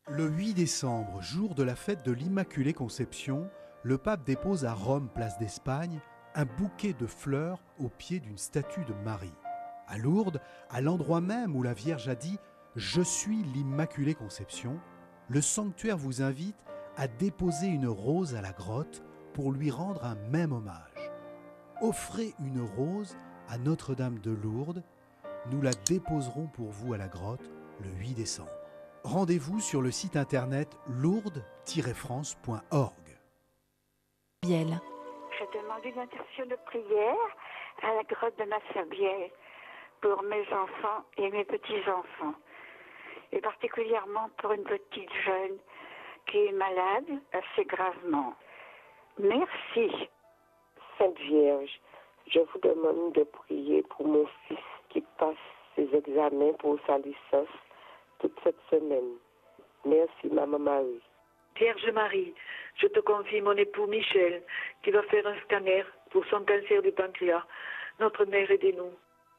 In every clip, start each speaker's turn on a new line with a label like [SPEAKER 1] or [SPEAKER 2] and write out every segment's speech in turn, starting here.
[SPEAKER 1] Le 8 décembre, jour de la fête de l'Immaculée Conception, le pape dépose à Rome, place d'Espagne, un bouquet de fleurs au pied d'une statue de Marie. À Lourdes, à l'endroit même où la Vierge a dit « Je suis l'Immaculée Conception », le sanctuaire vous invite à déposer une rose à la grotte pour lui rendre un même hommage. Offrez une rose à Notre-Dame de Lourdes. Nous la déposerons pour vous à la grotte le 8 décembre. Rendez-vous sur le site internet lourdes-france.org.
[SPEAKER 2] Biel.
[SPEAKER 3] Je demande une intention de prière à la grotte de Massabielle pour mes enfants et mes petits-enfants. Et particulièrement pour une petite jeune qui est malade assez gravement. Merci.
[SPEAKER 4] Sainte Vierge, je vous demande de prier pour mon fils qui passe ses examens pour sa licence toute cette semaine. Merci, Maman Marie.
[SPEAKER 5] Vierge Marie, je te confie mon époux Michel, qui va faire un scanner pour son cancer du pancréas. Notre Mère, aidez-nous.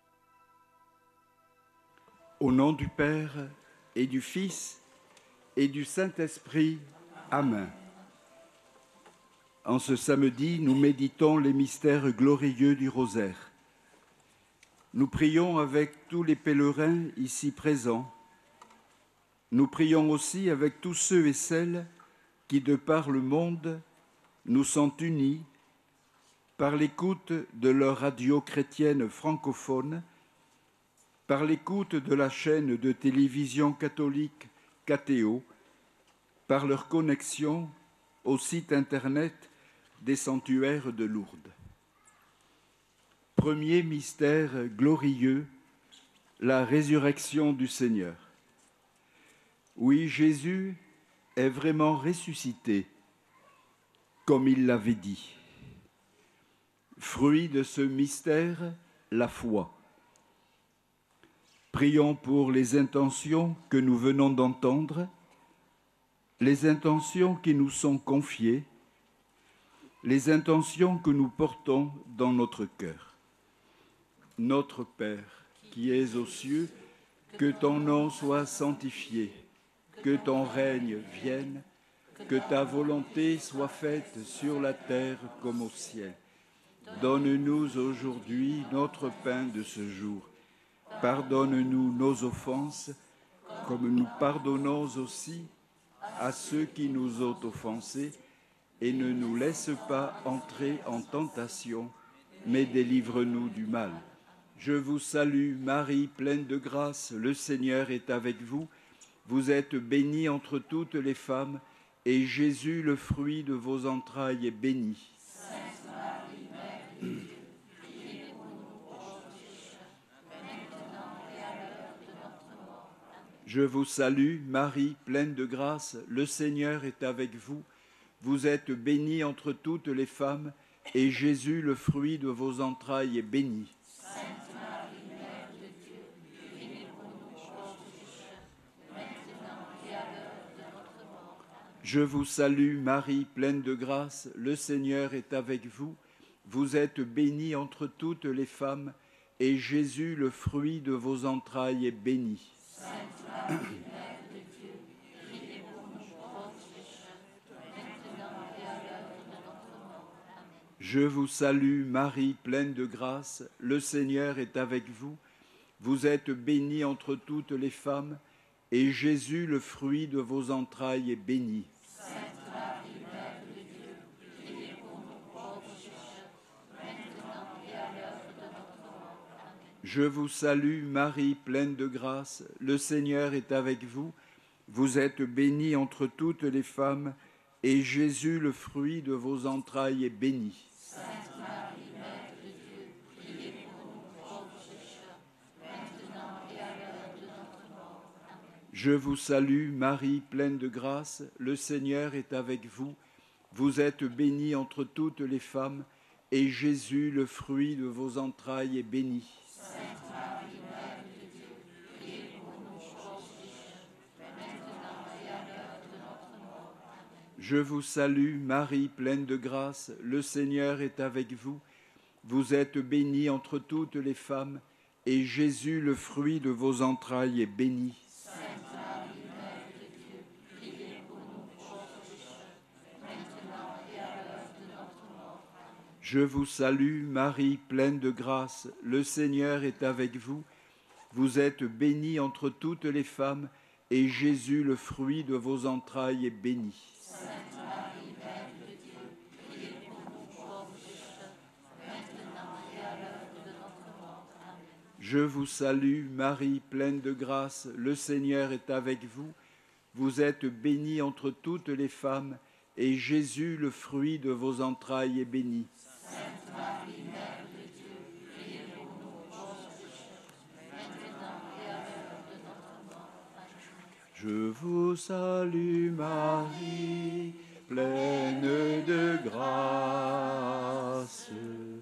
[SPEAKER 6] Au nom du Père et du Fils et du Saint-Esprit. Amen. En ce samedi, nous méditons les mystères glorieux du rosaire. Nous prions avec tous les pèlerins ici présents. Nous prions aussi avec tous ceux et celles qui, de par le monde, nous sont unis par l'écoute de leur radio chrétienne francophone, par l'écoute de la chaîne de télévision catholique KTO, par leur connexion au site internet des sanctuaires de Lourdes. Premier mystère glorieux, la résurrection du Seigneur. Oui, Jésus est vraiment ressuscité, comme il l'avait dit. Fruit de ce mystère, la foi. Prions pour les intentions que nous venons d'entendre, les intentions qui nous sont confiées, les intentions que nous portons dans notre cœur. Notre Père, qui es aux cieux, que ton nom soit sanctifié, que ton règne vienne, que ta volonté soit faite sur la terre comme au ciel. Donne-nous aujourd'hui notre pain de ce jour. Pardonne-nous nos offenses, comme nous pardonnons aussi à ceux qui nous ont offensés, et ne nous laisse pas entrer en tentation, mais délivre-nous du mal. Je vous salue, Marie, pleine de grâce, le Seigneur est avec vous. Vous êtes bénie entre toutes les femmes, et Jésus, le fruit de vos entrailles, est béni.
[SPEAKER 7] Sainte Marie, Mère de Dieu, priez pour nous pauvres pécheurs, maintenant et à l'heure de notre mort. Amen.
[SPEAKER 6] Je vous salue, Marie, pleine de grâce, le Seigneur est avec vous. Vous êtes bénie entre toutes les femmes, et Jésus, le fruit de vos entrailles, est béni.
[SPEAKER 7] Sainte Marie, Mère de Dieu, priez pour nous pauvres pécheurs, maintenant et à l'heure de notre mort. Amen.
[SPEAKER 6] Je vous salue, Marie, pleine de grâce, le Seigneur est avec vous. Vous êtes bénie entre toutes les femmes, et Jésus, le fruit de vos entrailles, est béni.
[SPEAKER 7] Sainte Marie, Mère de Dieu, priez pour nous pauvres pécheurs, maintenant et à l'heure de notre mort. Amen.
[SPEAKER 6] Je vous salue, Marie, pleine de grâce, le Seigneur est avec vous. Vous êtes bénie entre toutes les femmes, et Jésus, le fruit de vos entrailles, est béni.
[SPEAKER 7] Sainte Marie, Mère de Dieu, priez pour nous pauvres pécheurs, maintenant et à l'heure de notre mort. Amen.
[SPEAKER 6] Je vous salue, Marie, pleine de grâce, le Seigneur est avec vous. Vous êtes bénie entre toutes les femmes, et Jésus, le fruit de vos entrailles, est béni.
[SPEAKER 7] Sainte Marie, Mère de Dieu, priez pour nous pauvres pécheurs, maintenant et à l'heure de notre mort. Amen.
[SPEAKER 6] Je vous salue, Marie, pleine de grâce, le Seigneur est avec vous. Vous êtes bénie entre toutes les femmes, et Jésus, le fruit de vos entrailles, est béni.
[SPEAKER 7] Sainte Marie, Mère de Dieu, priez pour nous pauvres pécheurs, maintenant et à l'heure de notre mort. Amen.
[SPEAKER 6] Je vous salue, Marie, pleine de grâce, le Seigneur est avec vous. Vous êtes bénie entre toutes les femmes, et Jésus, le fruit de vos entrailles, est béni.
[SPEAKER 7] Sainte Marie, Mère de Dieu, priez
[SPEAKER 6] Je vous salue, Marie, pleine de grâce, le Seigneur est avec vous. Vous êtes bénie entre toutes les femmes, et Jésus, le fruit de vos entrailles, est béni.
[SPEAKER 7] Sainte Marie, Mère de Dieu, priez pour nous pauvres pécheurs, maintenant et à l'heure de notre mort. Amen.
[SPEAKER 6] Je vous salue, Marie, pleine de grâce, le Seigneur est avec vous. Vous êtes bénie entre toutes les femmes, et Jésus, le fruit de vos entrailles, est béni.
[SPEAKER 7] Sainte Marie, Mère de Dieu, priez pour nous pauvres pécheurs, maintenant et à l'heure de notre mort. Amen.
[SPEAKER 6] Je vous salue, Marie, pleine de grâce.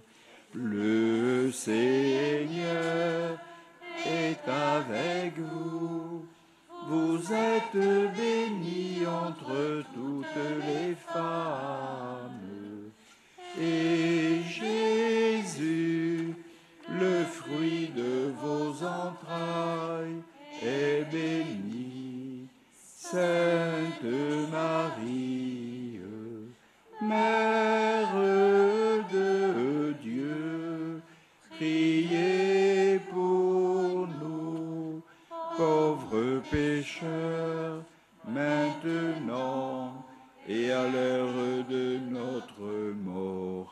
[SPEAKER 6] Le Seigneur est avec vous. Vous êtes bénie entre toutes les femmes. Et Jésus, le fruit de vos entrailles, est béni. Sainte Marie, Mère de Dieu, priez pour nous, pauvres pécheurs, maintenant et à l'heure de notre mort.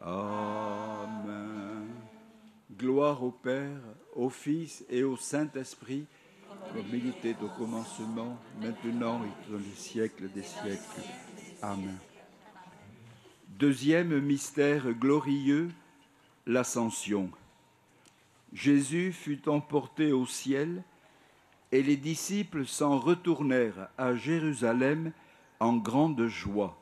[SPEAKER 6] Amen. Gloire au Père, au Fils et au Saint-Esprit, comme il était au commencement, maintenant et dans les siècles des siècles. Amen. Deuxième mystère glorieux, l'Ascension. Jésus fut emporté au ciel et les disciples s'en retournèrent à Jérusalem en grande joie.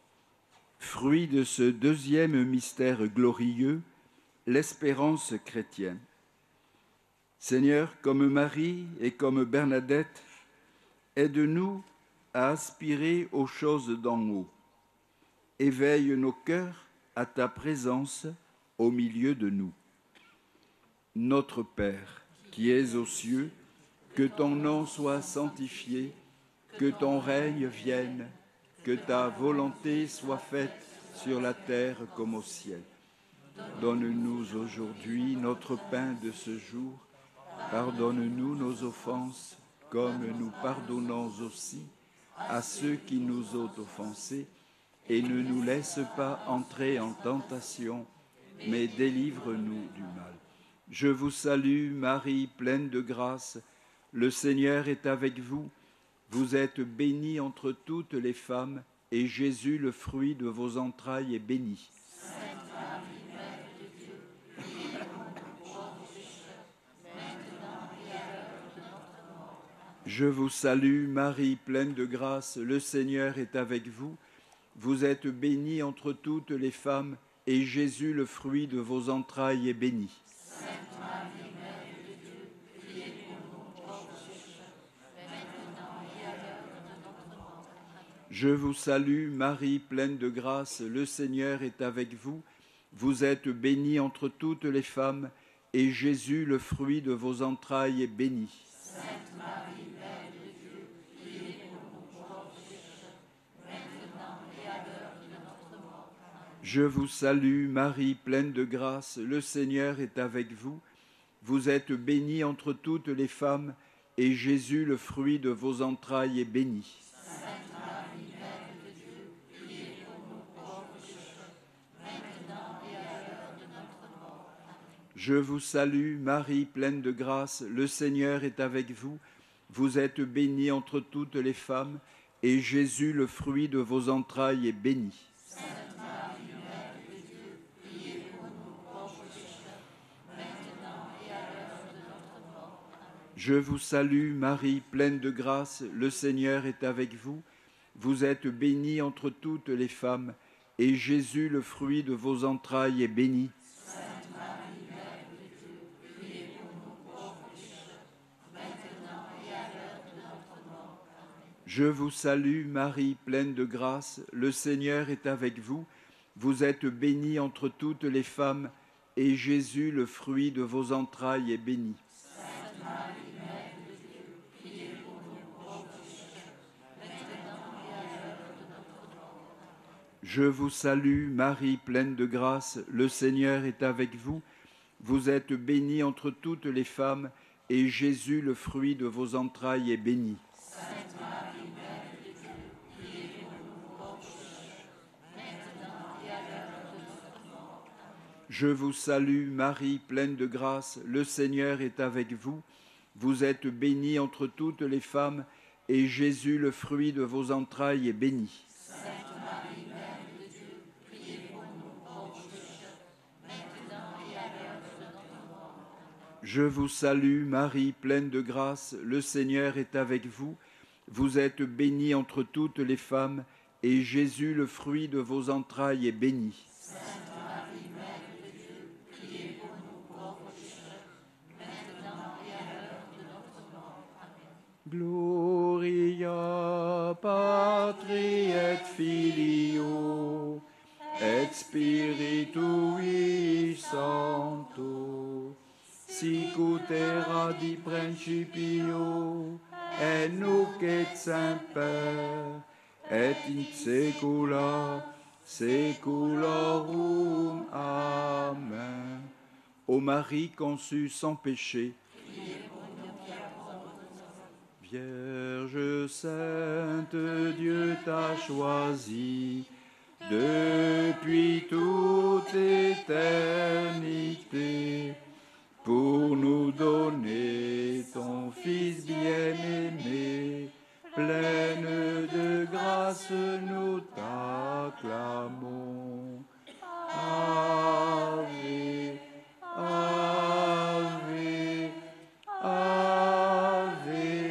[SPEAKER 6] Fruit de ce deuxième mystère glorieux, l'espérance chrétienne. Seigneur, comme Marie et comme Bernadette, aide-nous à aspirer aux choses d'en haut. Éveille nos cœurs à ta présence au milieu de nous. Notre Père, qui es aux cieux, que ton nom soit sanctifié, que ton règne vienne, que ta volonté soit faite sur la terre comme au ciel. Donne-nous aujourd'hui notre pain de ce jour. Pardonne-nous nos offenses, comme nous pardonnons aussi à ceux qui nous ont offensés, et ne nous laisse pas entrer en tentation, mais délivre-nous du mal. Je vous salue, Marie, pleine de grâce, le Seigneur est avec vous. Vous êtes bénie entre toutes les femmes, et Jésus, le fruit de vos entrailles, est béni.
[SPEAKER 7] Sainte Marie, Mère de Dieu, priez pour nous pauvres pécheurs, maintenant et à l'heure de notre mort. Amen.
[SPEAKER 6] Je vous salue, Marie, pleine de grâce, le Seigneur est avec vous. Vous êtes bénie entre toutes les femmes, et Jésus, le fruit de vos entrailles, est béni.
[SPEAKER 7] Sainte Marie, Mère de Dieu, priez pour nous pauvres pécheurs, maintenant et à l'heure de notre mort. Amen.
[SPEAKER 6] Je vous salue, Marie, pleine de grâce, le Seigneur est avec vous. Vous êtes bénie entre toutes les femmes, et Jésus, le fruit de vos entrailles, est béni.
[SPEAKER 7] Sainte Marie, Mère de Dieu, priez pour nous pauvres pécheurs, maintenant et à l'heure de notre mort. Amen.
[SPEAKER 6] Je vous salue, Marie, pleine de grâce, le Seigneur est avec vous. Vous êtes bénie entre toutes les femmes, et Jésus, le fruit de vos entrailles, est béni.
[SPEAKER 7] Sainte Marie, Mère de Dieu, priez pour nous pauvres pécheurs, maintenant et à l'heure de notre mort. Amen.
[SPEAKER 6] Je vous salue, Marie, pleine de grâce, le Seigneur est avec vous. Vous êtes bénie entre toutes les femmes, et Jésus, le fruit de vos entrailles, est béni.
[SPEAKER 7] Sainte Marie, Mère de Dieu, priez pour nous pauvres pécheurs, maintenant et à l'heure de notre mort. Amen.
[SPEAKER 6] Je vous salue, Marie, pleine de grâce, le Seigneur est avec vous. Vous êtes bénie entre toutes les femmes, et Jésus, le fruit de vos entrailles, est béni.
[SPEAKER 7] Sainte Marie, Mère de Dieu, priez pour nous pauvres pécheurs, maintenant et à l'heure de notre mort. Amen.
[SPEAKER 6] Je vous salue, Marie, pleine de grâce, le Seigneur est avec vous. Vous êtes bénie entre toutes les femmes, et Jésus, le fruit de vos entrailles, est béni.
[SPEAKER 7] Sainte Marie, Mère de Dieu, priez pour nous pauvres pécheurs, maintenant et à l'heure de notre mort. Amen.
[SPEAKER 6] Je vous salue, Marie, pleine de grâce, le Seigneur est avec vous. Vous êtes bénie entre toutes les femmes, et Jésus, le fruit de vos entrailles, est béni.
[SPEAKER 7] Sainte Marie, Mère de Dieu, priez pour nous pauvres pécheurs, maintenant et à l'heure de notre mort. Amen.
[SPEAKER 6] Je vous salue, Marie, pleine de grâce, le Seigneur est avec vous. Vous êtes bénie entre toutes les femmes, et Jésus, le fruit de vos entrailles, est béni.
[SPEAKER 7] Sainte Marie, Mère de Dieu, priez pour nous pauvres pécheurs, maintenant et à l'heure de notre mort. Amen.
[SPEAKER 6] Je vous salue, Marie, pleine de grâce, le Seigneur est avec vous. Vous êtes bénie entre toutes les femmes, et Jésus, le fruit de vos entrailles, est béni.
[SPEAKER 7] Sainte Marie, Mère de Dieu, priez pour nous pauvres pécheurs, maintenant et à l'heure de notre mort. Amen.
[SPEAKER 6] Gloria Patri et Filio et Spiritui Sancto, sic ut erat in principio et nunc et semper et in saecula saeculorum. Amen. Ô Marie conçue sans péché, Vierge sainte, Dieu t'a choisie depuis toute éternité pour nous donner ton Fils bien-aimé. Pleine de grâce, nous t'acclamons. Ave, Ave, Ave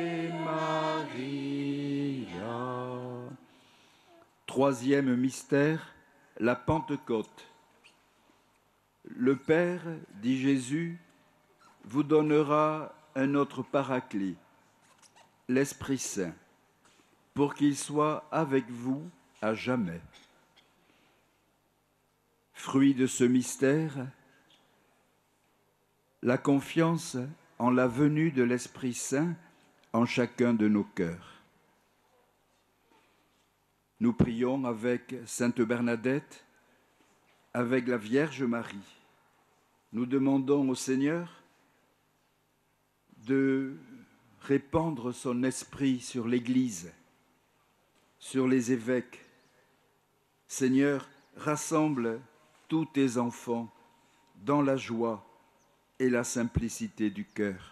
[SPEAKER 6] Maria. Troisième mystère, la Pentecôte. Le Père, dit Jésus, vous donnera un autre paraclet, l'Esprit Saint, pour qu'il soit avec vous à jamais. Fruit de ce mystère, la confiance en la venue de l'Esprit Saint en chacun de nos cœurs. Nous prions avec Sainte Bernadette, avec la Vierge Marie. Nous demandons au Seigneur de répandre son esprit sur l'Église, sur les évêques. Seigneur, rassemble tous tes enfants dans la joie et la simplicité du cœur.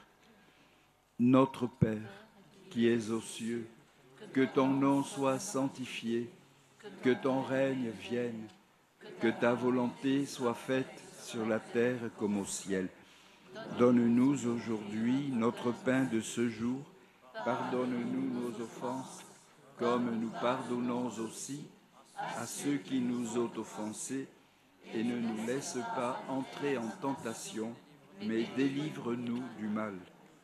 [SPEAKER 6] Notre Père, qui es aux cieux, que ton nom soit sanctifié, que ton règne vienne, que ta volonté soit faite sur la terre comme au ciel. Donne-nous aujourd'hui notre pain de ce jour. Pardonne-nous nos offenses, comme nous pardonnons aussi à ceux qui nous ont offensés. Et ne nous laisse pas entrer en tentation, mais délivre-nous du mal.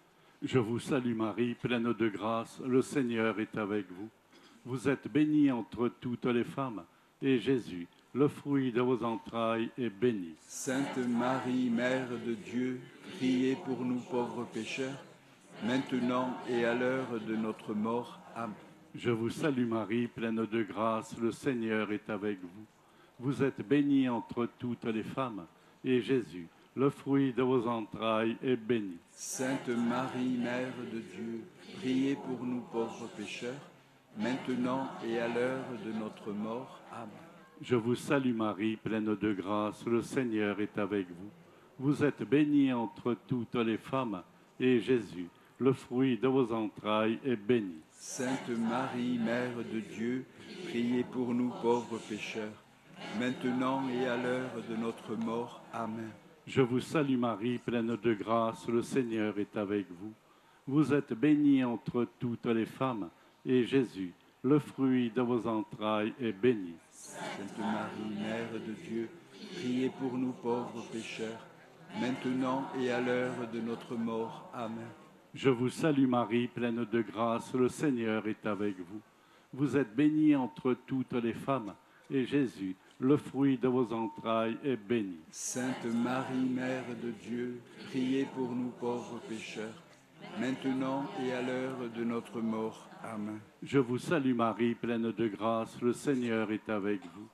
[SPEAKER 8] Je vous salue Marie, pleine de grâce, le Seigneur est avec vous. Vous êtes bénie entre toutes les femmes, et Jésus, le fruit de vos entrailles, est béni.
[SPEAKER 6] Sainte Marie, Mère de Dieu, priez pour nous pauvres pécheurs, maintenant et à l'heure de notre mort. Amen.
[SPEAKER 8] Je vous salue Marie, pleine de grâce, le Seigneur est avec vous. Vous êtes bénie entre toutes les femmes, et Jésus, le fruit de vos entrailles, est béni.
[SPEAKER 6] Sainte Marie, Mère de Dieu, priez pour nous pauvres pécheurs, maintenant et à l'heure de notre mort. Amen.
[SPEAKER 8] Je vous salue Marie, pleine de grâce, le Seigneur est avec vous. Vous êtes bénie entre toutes les femmes, et Jésus, le fruit de vos entrailles, est béni.
[SPEAKER 6] Sainte Marie, Mère de Dieu, priez pour nous pauvres pécheurs, maintenant et à l'heure de notre mort. Amen.
[SPEAKER 8] Je vous salue Marie, pleine de grâce, le Seigneur est avec vous. Vous êtes bénie entre toutes les femmes, et Jésus, le fruit de vos entrailles, est béni.
[SPEAKER 6] Sainte Marie, Mère de Dieu, priez pour nous pauvres pécheurs, maintenant et à l'heure de notre mort. Amen.
[SPEAKER 8] Je vous salue Marie, pleine de grâce, le Seigneur est avec vous. Vous êtes bénie entre toutes les femmes, et Jésus, le fruit de vos entrailles, est béni.
[SPEAKER 6] Sainte Marie, Mère de Dieu, priez pour nous pauvres pécheurs, maintenant et à l'heure de notre mort. Amen.
[SPEAKER 8] Je vous salue Marie, pleine de grâce, le Seigneur est avec vous.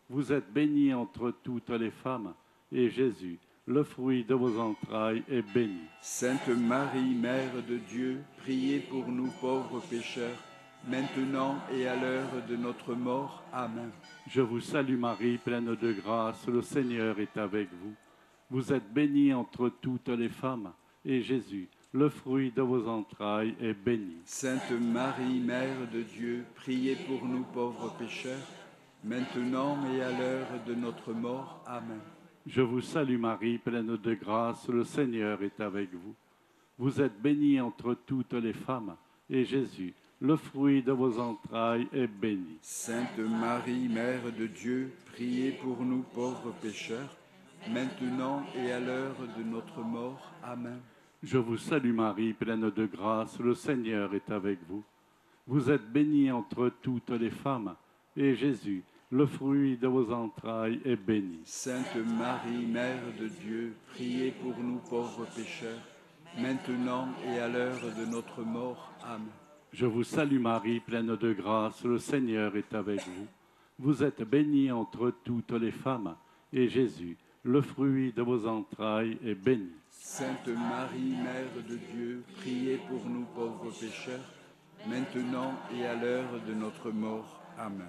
[SPEAKER 8] Vous êtes bénie entre toutes les femmes, et Jésus, le fruit de vos entrailles, est béni.
[SPEAKER 6] Sainte Marie, Mère de Dieu, priez pour nous pauvres pécheurs, maintenant et à l'heure de notre mort. Amen.
[SPEAKER 8] Je vous salue Marie, pleine de grâce, le Seigneur est avec vous. Vous êtes bénie entre toutes les femmes, et Jésus, le fruit de vos entrailles, est béni.
[SPEAKER 6] Sainte Marie, Mère de Dieu, priez pour nous pauvres pécheurs, maintenant et à l'heure de notre mort. Amen.
[SPEAKER 8] Je vous salue Marie, pleine de grâce, le Seigneur est avec vous. Vous êtes bénie entre toutes les femmes, et Jésus, le fruit de vos entrailles, est béni.
[SPEAKER 6] Sainte Marie, Mère de Dieu, priez pour nous pauvres pécheurs, maintenant et à l'heure de notre mort. Amen.
[SPEAKER 8] Je vous salue Marie, pleine de grâce, le Seigneur est avec vous. Vous êtes bénie entre toutes les femmes, et Jésus, le fruit de vos entrailles, est béni.
[SPEAKER 6] Sainte Marie, Mère de Dieu, priez pour nous pauvres pécheurs, maintenant et à l'heure de notre mort. Amen.
[SPEAKER 8] Je vous salue Marie, pleine de grâce, le Seigneur est avec vous. Vous êtes bénie entre toutes les femmes, et Jésus, le fruit de vos entrailles, est béni.
[SPEAKER 6] Sainte Marie, Mère de Dieu, priez pour nous pauvres pécheurs, maintenant et à l'heure de notre mort. Amen.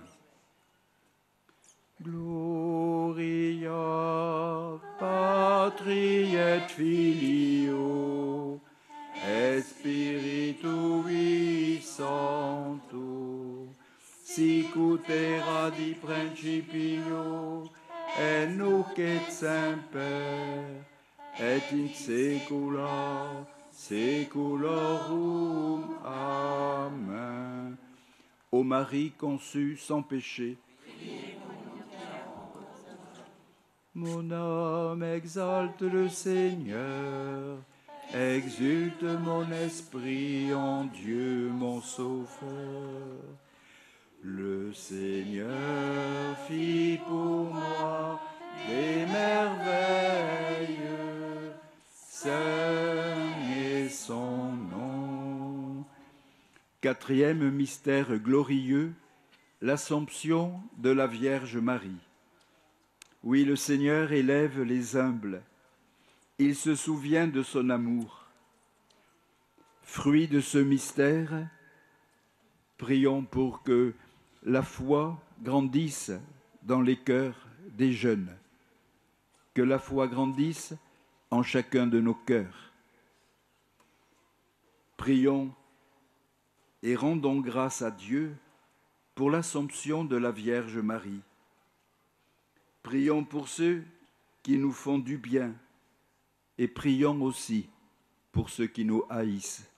[SPEAKER 6] Gloria Patri et Filio et Spiritui Sancto, sic ut erat in principio et nunc et semper et in saecula saeculorum. Amen. Ô Marie conçue sans péché, mon âme exalte le Seigneur, exulte mon esprit en Dieu mon Sauveur. Le Seigneur fit pour moi des merveilles, saint est son nom. Quatrième mystère glorieux, l'Assomption de la Vierge Marie. Oui, le Seigneur élève les humbles. Il se souvient de son amour. Fruit de ce mystère, prions pour que la foi grandisse dans les cœurs des jeunes, que la foi grandisse en chacun de nos cœurs. Prions et rendons grâce à Dieu pour l'Assomption de la Vierge Marie. Prions pour ceux qui nous font du bien et prions aussi pour ceux qui nous haïssent.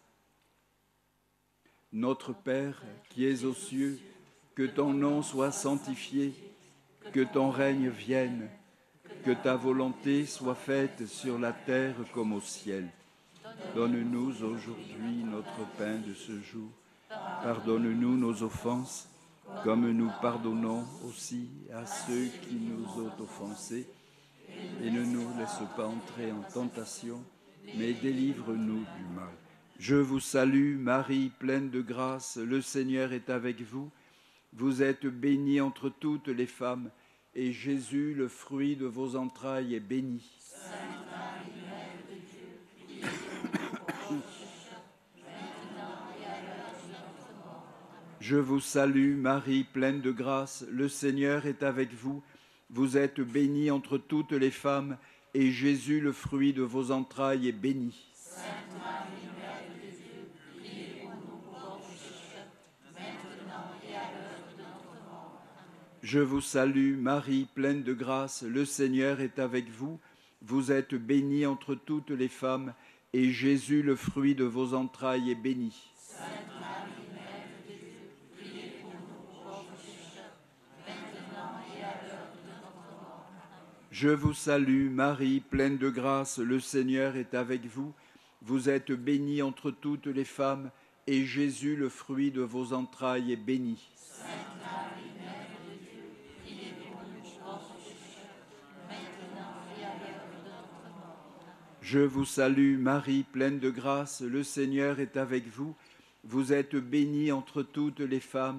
[SPEAKER 6] Notre Père qui es aux cieux, que ton nom soit sanctifié, que ton règne vienne, que ta volonté soit faite sur la terre comme au ciel. Donne-nous aujourd'hui notre pain de ce jour. Pardonne-nous nos offenses, comme nous pardonnons aussi à ceux qui nous ont offensés. Et ne nous laisse pas entrer en tentation, mais délivre-nous du mal. Je vous salue, Marie, pleine de grâce, le Seigneur est avec vous. Vous êtes bénie entre toutes les femmes, et Jésus, le fruit de vos entrailles, est béni. Sainte Marie, Mère de Dieu, priez pour nous pécheurs, maintenant et à l'heure de notre mort. Je vous salue, Marie, pleine de grâce, le Seigneur est avec vous. Vous êtes bénie entre toutes les femmes, et Jésus, le fruit de vos entrailles, est béni. Sainte Marie, Mère de Dieu, priez pour nous pauvres pécheurs, maintenant et à l'heure de notre mort. Je vous salue, Marie, pleine de grâce, le Seigneur est avec vous. Vous êtes bénie entre toutes les femmes, et Jésus, le fruit de vos entrailles, est béni. Sainte Marie, Mère de Dieu, priez pour nous pauvres pécheurs, maintenant et à l'heure de notre mort. Je vous salue, Marie, pleine de grâce, le Seigneur est avec vous. Vous êtes bénie entre toutes les femmes, et Jésus, le fruit de vos entrailles, est béni. Sainte Marie, Mère de Dieu, priez pour nous pauvres pécheurs, maintenant et à l'heure de notre mort. Je vous salue, Marie, pleine de grâce, le Seigneur est avec vous. Vous êtes bénie entre toutes les femmes,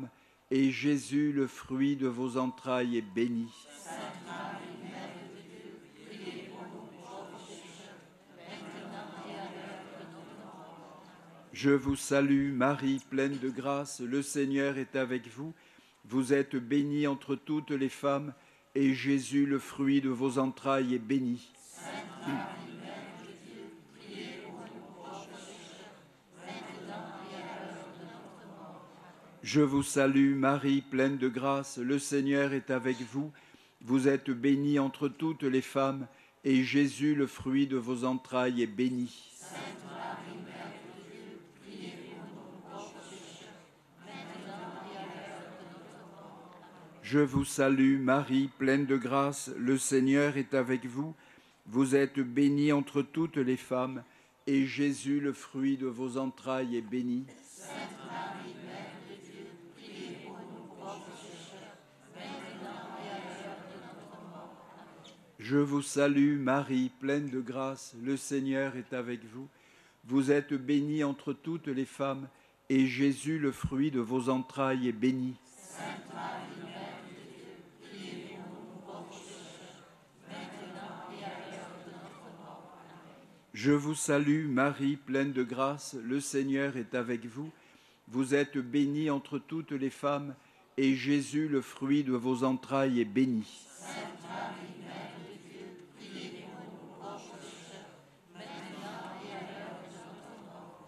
[SPEAKER 6] et Jésus, le fruit de vos entrailles, est béni.
[SPEAKER 7] Sainte Marie, Mère de Dieu, priez pour nous pauvres pécheurs, maintenant et à l'heure de notre mort.
[SPEAKER 6] Je vous salue, Marie, pleine de grâce, le Seigneur est avec vous. Vous êtes bénie entre toutes les femmes, et Jésus, le fruit de vos entrailles, est béni.
[SPEAKER 7] Sainte Marie, Mère de Dieu, priez pour nous pauvres pécheurs, maintenant et à l'heure de notre mort.
[SPEAKER 6] Je vous salue, Marie, pleine de grâce, le Seigneur est avec vous. Vous êtes bénie entre toutes les femmes, et Jésus, le fruit de vos entrailles, est béni.
[SPEAKER 7] Sainte Marie, Mère de Dieu, priez pour nous pauvres pécheurs, maintenant et à l'heure de notre mort.
[SPEAKER 6] Je vous salue, Marie, pleine de grâce, le Seigneur est avec vous. Vous êtes bénie entre toutes les femmes, et Jésus, le fruit de vos entrailles, est béni.
[SPEAKER 7] Sainte Marie, Mère de Dieu, priez pour nous pauvres pécheurs, maintenant et à l'heure de notre mort.
[SPEAKER 6] Je vous salue, Marie, pleine de grâce, le Seigneur est avec vous. Vous êtes bénie entre toutes les femmes, et Jésus, le fruit de vos entrailles, est béni.
[SPEAKER 7] Sainte Marie, Mère de Dieu, priez pour nous pauvres pécheurs, maintenant et à l'heure de notre mort.
[SPEAKER 6] Je vous salue, Marie, pleine de grâce, le Seigneur est avec vous. Vous êtes bénie entre toutes les femmes, et Jésus, le fruit de vos entrailles, est béni.
[SPEAKER 7] Sainte Marie, Mère de Dieu, priez pour nous pauvres pécheurs, maintenant et à l'heure de notre mort.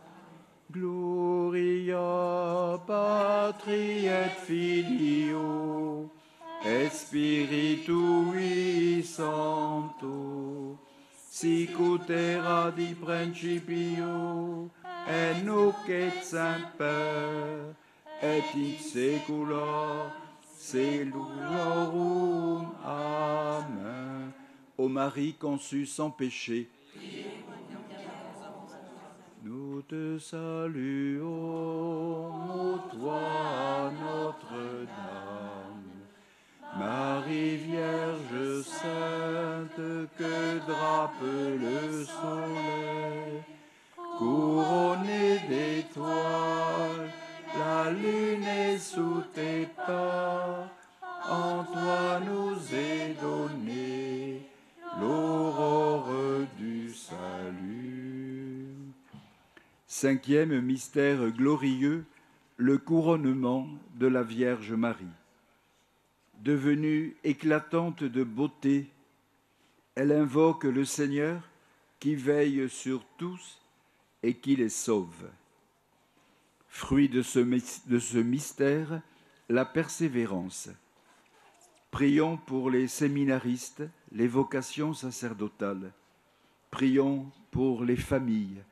[SPEAKER 6] Gloria Patri et Filio et Spiritui Sancto, sic ut erat in principio, et nunc et semper, et in saecula saeculorum. Amen. Ô Marie conçue sans péché, nous te saluons, ô toi, Notre-Dame. Marie Vierge sainte, que drape le soleil, couronnée d'étoiles, la lune est sous tes pas. En toi nous est donnée l'aurore du salut. Cinquième mystère glorieux, le couronnement de la Vierge Marie. Devenue éclatante de beauté, elle invoque le Seigneur qui veille sur tous et qui les sauve. Fruit de ce mystère, la persévérance. Prions pour les séminaristes, les vocations sacerdotales. Prions pour les familles.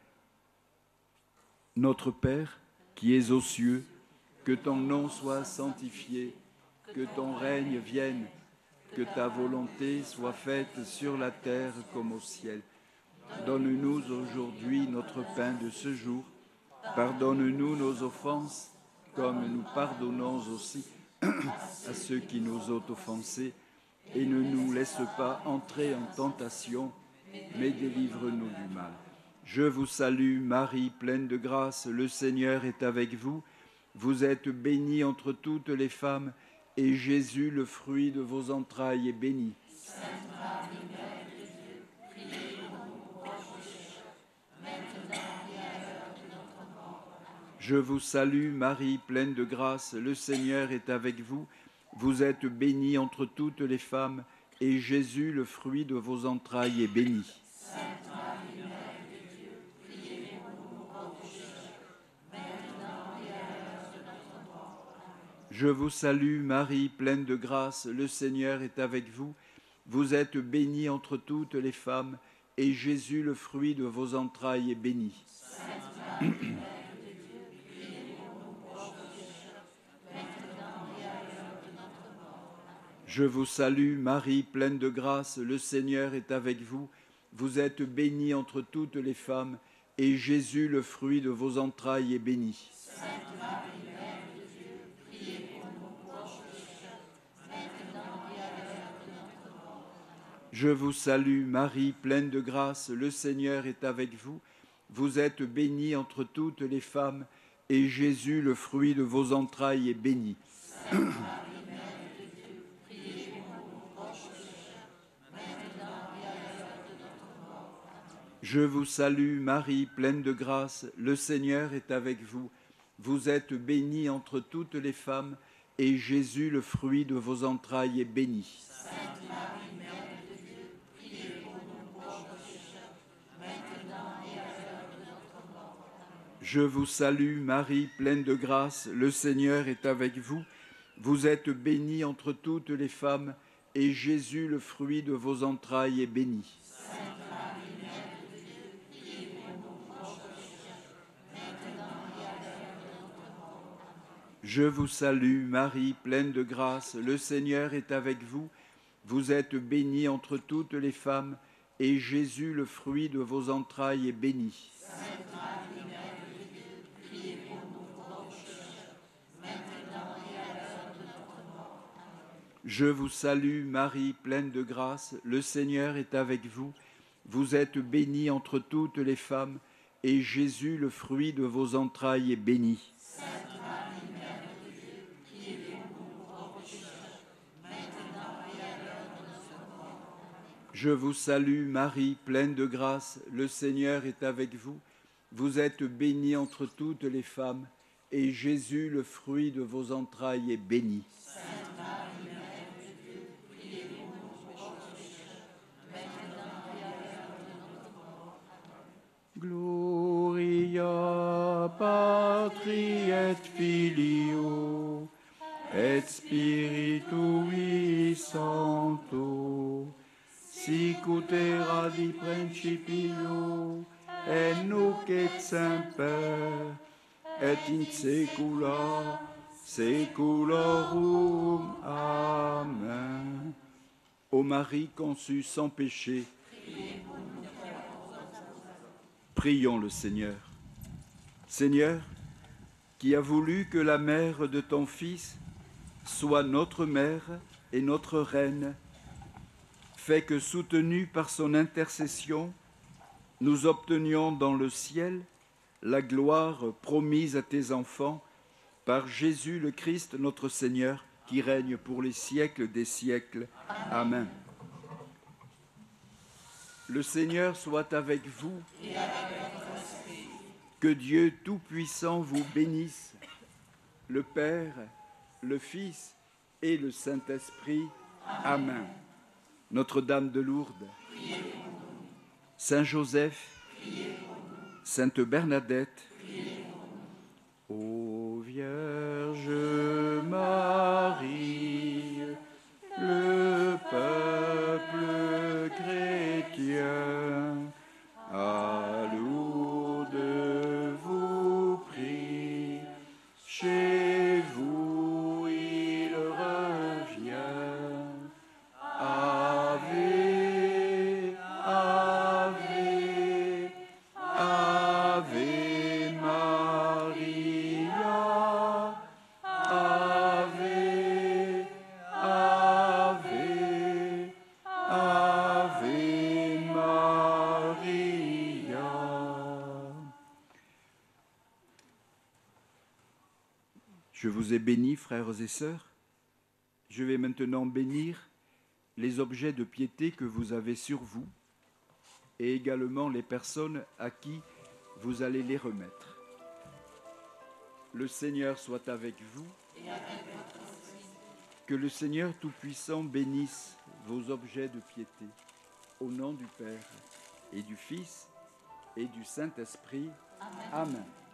[SPEAKER 6] Notre Père, qui es aux cieux, que ton nom soit sanctifié, que ton règne vienne, que ta volonté soit faite sur la terre comme au ciel. Donne-nous aujourd'hui notre pain de ce jour. Pardonne-nous nos offenses, comme nous pardonnons aussi à ceux qui nous ont offensés. Et ne nous laisse pas entrer en tentation, mais délivre-nous du mal. Je vous salue, Marie, pleine de grâce, le Seigneur est avec vous. Vous êtes bénie entre toutes les femmes, et Jésus, le fruit de vos entrailles, est béni.
[SPEAKER 7] Sainte Marie, Mère de Dieu, priez pour nous pauvres pécheurs, maintenant et à l'heure de notre mort.
[SPEAKER 6] Je vous salue, Marie, pleine de grâce, le Seigneur est avec vous. Vous êtes bénie entre toutes les femmes, et Jésus, le fruit de vos entrailles, est béni.
[SPEAKER 7] Sainte Marie, Mère de Dieu, priez pour nous pauvres pécheurs, maintenant et à l'heure de notre mort.
[SPEAKER 6] Je vous salue, Marie, pleine de grâce, le Seigneur est avec vous. Vous êtes bénie entre toutes les femmes, et Jésus, le fruit de vos entrailles, est béni.
[SPEAKER 7] Sainte Marie, Mère de Dieu, priez pour nous pauvres pécheurs, maintenant et à l'heure de notre mort.
[SPEAKER 6] Je vous salue, Marie, pleine de grâce, le Seigneur est avec vous. Vous êtes bénie entre toutes les femmes, et Jésus, le fruit de vos entrailles, est béni.
[SPEAKER 7] Sainte Marie, Mère de Dieu, priez pour nous pauvres pécheurs, maintenant et à l'heure de notre mort.
[SPEAKER 6] Je vous salue, Marie, pleine de grâce, le Seigneur est avec vous. Vous êtes bénie entre toutes les femmes, et Jésus, le fruit de vos entrailles, est béni.
[SPEAKER 7] Sainte
[SPEAKER 6] Je vous salue Marie, pleine de grâce, le Seigneur est avec vous. Vous êtes bénie entre toutes les femmes, et Jésus, le fruit de vos entrailles, est béni.
[SPEAKER 7] Sainte Marie, Mère de Dieu, priez pour nous pauvres pécheurs, maintenant et à l'heure de notre mort. Amen.
[SPEAKER 6] Je vous salue Marie, pleine de grâce, le Seigneur est avec vous. Vous êtes bénie entre toutes les femmes, et Jésus, le fruit de vos entrailles, est béni.
[SPEAKER 7] Sainte Marie, Mère de Dieu, priez pour nous pauvres pécheurs, maintenant et à l'heure de notre mort. Amen.
[SPEAKER 6] Je vous salue Marie, pleine de grâce, le Seigneur est avec vous. Vous êtes bénie entre toutes les femmes, et Jésus, le fruit de vos entrailles, est béni.
[SPEAKER 7] Sainte Marie, Mère de Dieu, priez pour nous pauvres pécheurs, maintenant et à l'heure de notre mort. Amen.
[SPEAKER 6] Je vous salue Marie, pleine de grâce, le Seigneur est avec vous. Vous êtes bénie entre toutes les femmes, et Jésus, le fruit de vos entrailles, est béni.
[SPEAKER 7] Sainte Marie, Mère de Dieu, priez pour nous pauvres pécheurs, maintenant et à l'heure de notre mort. Amen.
[SPEAKER 6] Je vous salue Marie, pleine de grâce, le Seigneur est avec vous. Vous êtes bénie entre toutes les femmes, et Jésus, le fruit de vos entrailles, est béni.
[SPEAKER 7] Sainte Marie, Mère de Dieu, priez pour nous pauvres pécheurs, maintenant et à l'heure de notre mort. Amen.
[SPEAKER 6] Gloria Patri et Filio et Spiritui Sancto, sic ut erat in principio et nunc et semper et in saecula saeculorum. Amen. Ô Marie conçue sans péché, prions le Seigneur. Seigneur, qui a voulu que la mère de ton Fils soit notre mère et notre reine, fais que, soutenus par son intercession, nous obtenions dans le ciel la gloire promise à tes enfants par Jésus le Christ notre Seigneur, qui règne pour les siècles des siècles. Amen. Le Seigneur soit avec vous.
[SPEAKER 7] Et avec votre esprit.
[SPEAKER 6] Que Dieu Tout-Puissant vous bénisse, le Père, le Fils et le Saint-Esprit. Amen. Notre-Dame de Lourdes, Saint Joseph, Sainte Bernadette, ô Vierge Marie, le peuple chrétien, à Lourdes vous prie, chez vous il revient. Ave, Ave, Ave Maria, Ave, Ave, Ave Maria. Je vous ai bénis, frères et sœurs. Je vais maintenant bénir les objets de piété que vous avez sur vous et également les personnes à qui vous allez les remettre. Le Seigneur soit avec vous. Que le Seigneur Tout-Puissant bénisse vos objets de piété. Au nom du Père et du Fils et du Saint-Esprit. Amen.